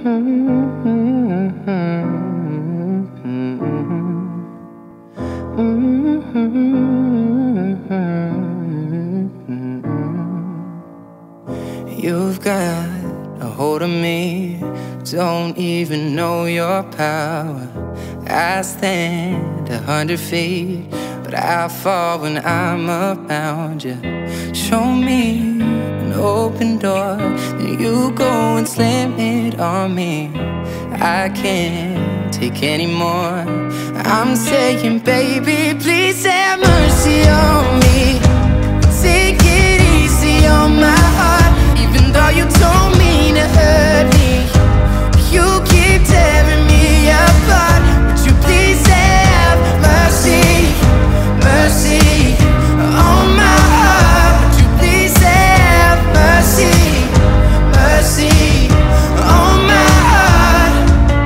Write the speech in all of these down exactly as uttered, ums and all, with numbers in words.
You've got a hold of me, don't even know your power. I stand a hundred feet, but I fall when I'm around you. Show me an open door, then you go and slam it on me. I can't take anymore. I'm saying, baby, please have mercy on me. Take it easy on my heart. Even though you don't mean to hurt me, you keep tearing me apart. Would you please have mercy, mercy on my heart? Would you please have mercy, mercy on my heart?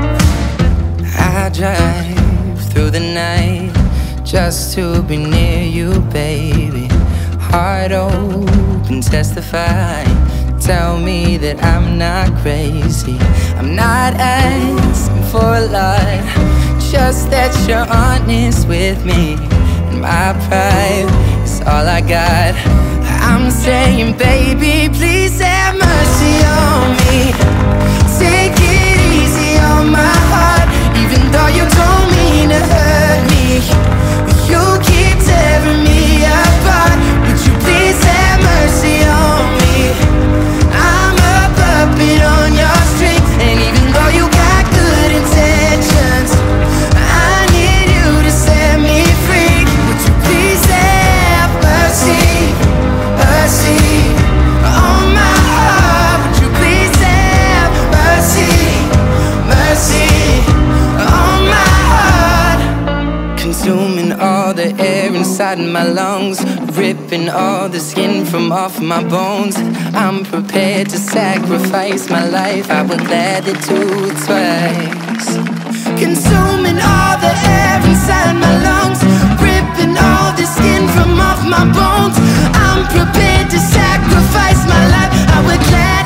I drive through the night just to be near you, baby. Heart open, testify. Tell me that I'm not crazy. I'm not asking for a lot, just that you're honest with me. And my pride is all I got. I'm saying, baby, please have mercy on me. Take it easy on my heart. Even though you don't mean to hurt me, you keep tearing me apart. Would you please have mercy on me? I'm a puppet on your string, and even though you got good intentions, I need you to set me free. Would you please have mercy, mercy on my heart? Would you please have mercy, mercy on my heart? Consuming all the air inside my lungs, ripping all the skin from off my bones. I'm prepared to sacrifice my life, I would gladly do it twice. Consuming all the air inside my lungs, ripping all the skin from off my bones. I'm prepared to sacrifice my life, I would gladly